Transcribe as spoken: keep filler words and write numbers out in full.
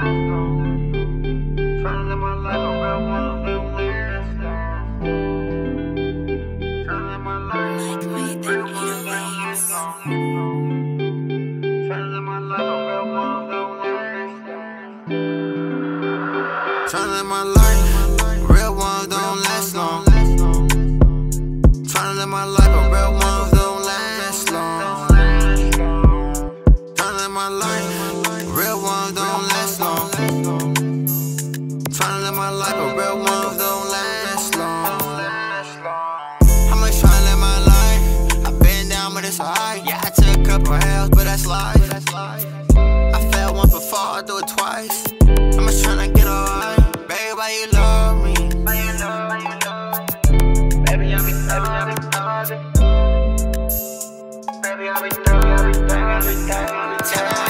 Tryna live my life a real one, real last long. Tryna live my life a real one, real last long. Tryna live my life a real one, real last long. Tryna live my life, real ones don't last long. Tryna live my life, but real ones don't last long. Tryna live my life, real ones don't last long. Tryna live my life, but real ones don't last long. I'm just tryna live my life. I've been down, but it's alright. Yeah, I took a couple L's, but that's life. I fell once before, I'll do it twice. I'm just tryna get alright. Baby, why you love me? Baby, I be, baby, I be thuggin'. Baby, I be thuggin', baby, I be thuggin'.